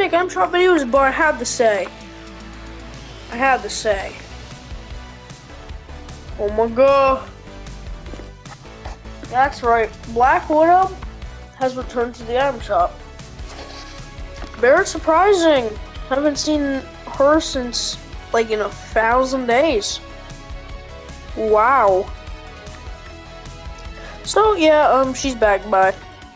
make item shop videos, but I had to say. Oh my god. That's right. Black Widow has returned to the item shop. Very surprising. I haven't seen her since like in 1,000 days. Wow. So yeah, she's back. Bye.